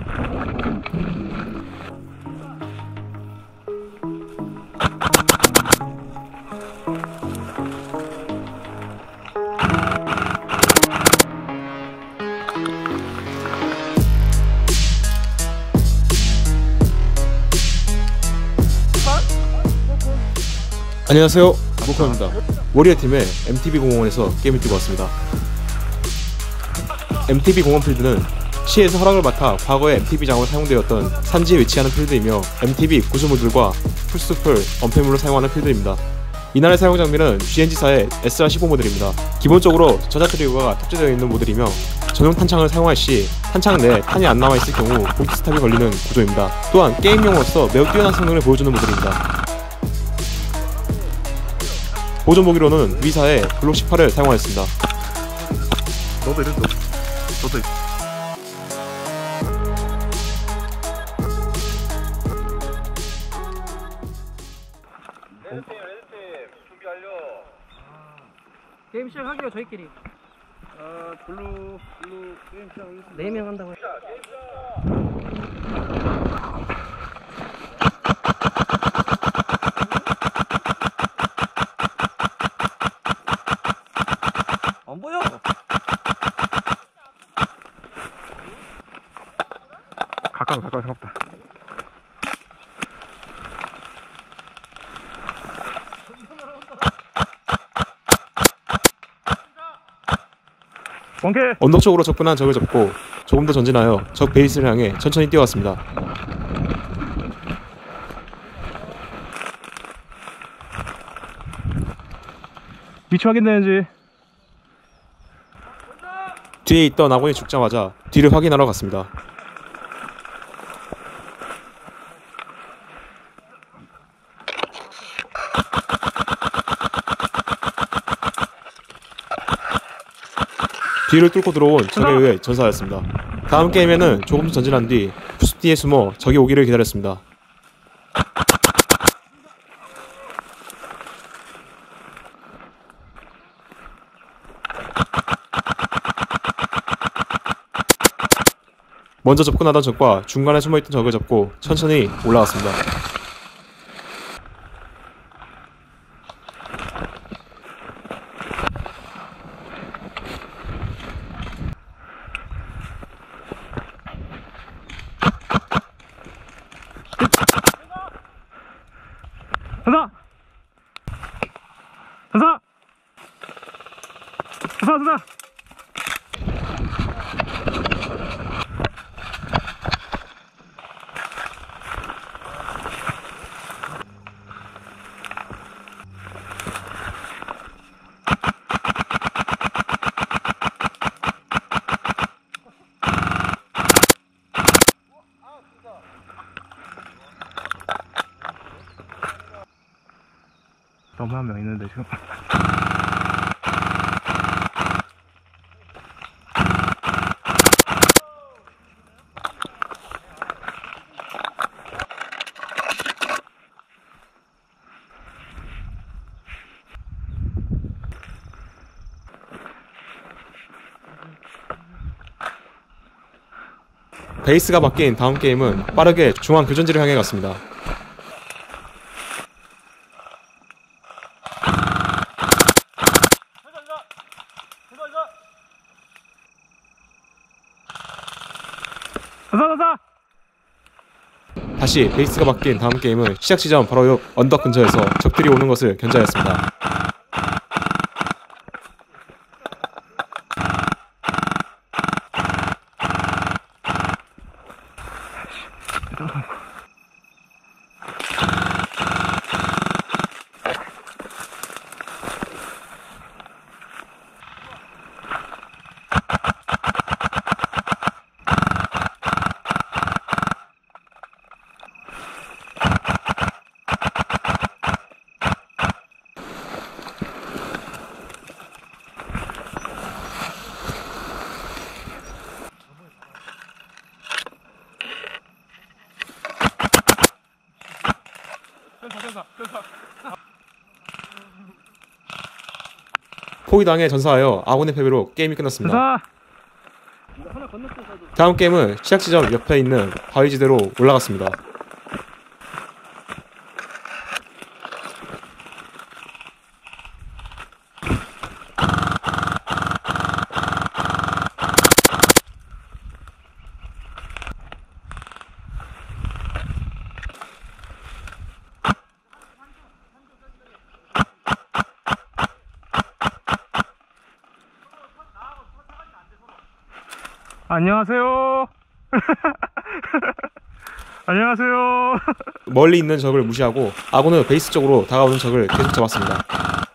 안녕하세요, 모카입니다. 워리어팀의 MTB공원에서 게임을 뛰고 왔습니다. MTB공원 필드는 시에서 허락을 맡아 과거에 MTB장으로 사용되었던 산지에 위치하는 필드이며 MTB 구조물들과 풀숲을 엄폐물로 사용하는 필드입니다. 이날의 사용 장비는 GNG사의 SR15 모델입니다. 기본적으로 저자 트리거가 탑재되어 있는 모델이며 전용 탄창을 사용할 시 탄창 내에 탄이 안 남아있을 경우 볼트 스탑이 걸리는 구조입니다. 또한 게임용으로서 매우 뛰어난 성능을 보여주는 모델입니다. 보존 무기로는 위사의 글록 18을 사용하였습니다. 너도 이랬어. 너도 레드팀 준비 완료. 게임 시작하기요 저희끼리. 블루 게임 시작하겠습니다. 4명 한다고요. 안 보여. 가깝다. 원캐! 언덕 쪽으로 접근한 적을 잡고 조금 더 전진하여 적 베이스를 향해 천천히 뛰어왔습니다. 위치 확인되는지. 뒤에 있던 아군이 죽자마자 뒤를 확인하러 갔습니다. 뒤를 뚫고 들어온 적에 의해 전사하였습니다. 다음 게임에는 조금 더 전진한 뒤 푸숲 뒤에 숨어 적이 오기를 기다렸습니다. 먼저 접근하던 적과 중간에 숨어있던 적을 잡고 천천히 올라왔습니다. 가자! 너무 한 명 있는데 지금. 베이스가 바뀐 다음 게임은 빠르게 중앙 교전지를 향해 갔습니다. 다시 베이스가 바뀐 다음 게임은 시작 지점 바로 옆 언덕 근처에서 적들이 오는 것을 견제하였습니다. 포위당해 전사하여 아군의 패배로 게임이 끝났습니다. 전사! 다음 게임은 시작 지점 옆에 있는 바위지대로 올라갔습니다. 안녕하세요. 안녕하세요. 멀리 있는 적을 무시하고 아군은 베이스 쪽으로 다가오는 적을 계속 잡았습니다.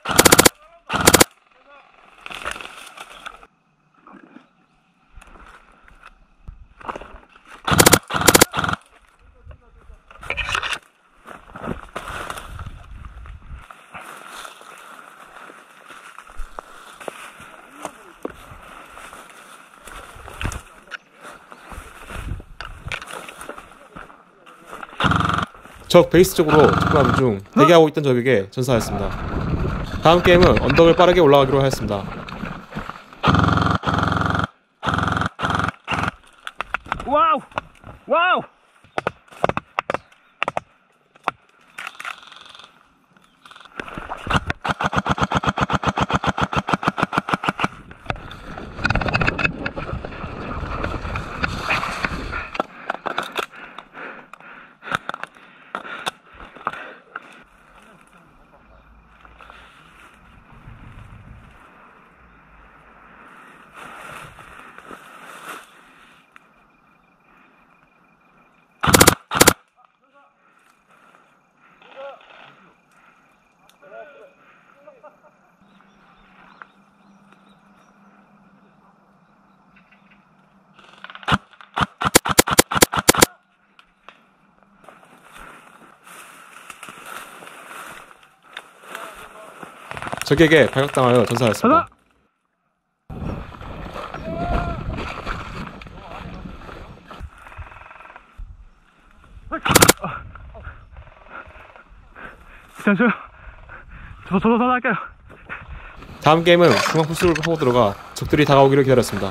적 베이스 쪽으로 접근하는 중 대기하고 있던 적에게 전사하였습니다. 다음 게임은 언덕을 빠르게 올라가기로 하였습니다. 와우! 와우! 적에게 발각당하여 전사하였습니다. 잠시만요. 저도 할게요. 다음 게임은 중앙 풀스를 하고 들어가 적들이 다가오기를 기다렸습니다.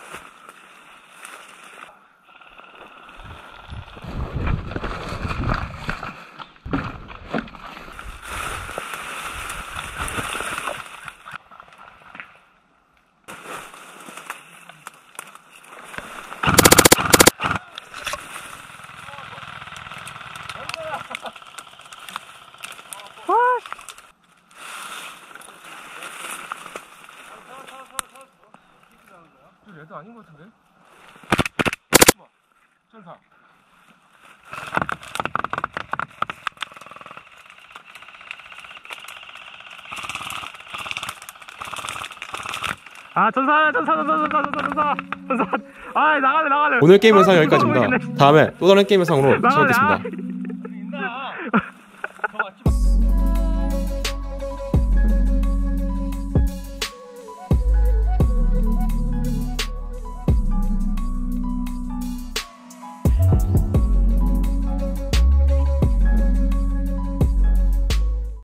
얘도 아닌 것 같은데? 전사. 아, 전사. 아, 나가네. 오늘 게임 영상 여기까지입니다. 다음에 또 다른 게임 영상으로 나가네. 찾아뵙겠습니다. 있나? 더 왔지 마.